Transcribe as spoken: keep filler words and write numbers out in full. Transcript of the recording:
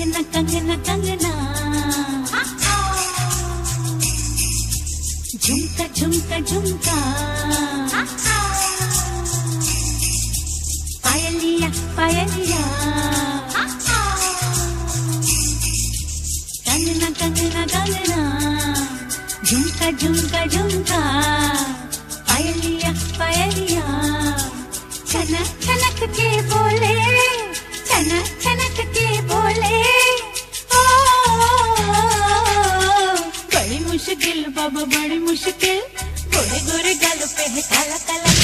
कंगना कंगना कंगना, झुमका झुमका झुमका, पायलिया पायलिया, कंगना कंगना कंगना, झुमका झुमका झुमका, पायलिया पायलिया, छनक छनक के बोले, छनक छनक के बोले, ओ, बड़ी मुश्किल बाबा बड़ी मुश्किल, गोरे गोरे गालों पे है काला काला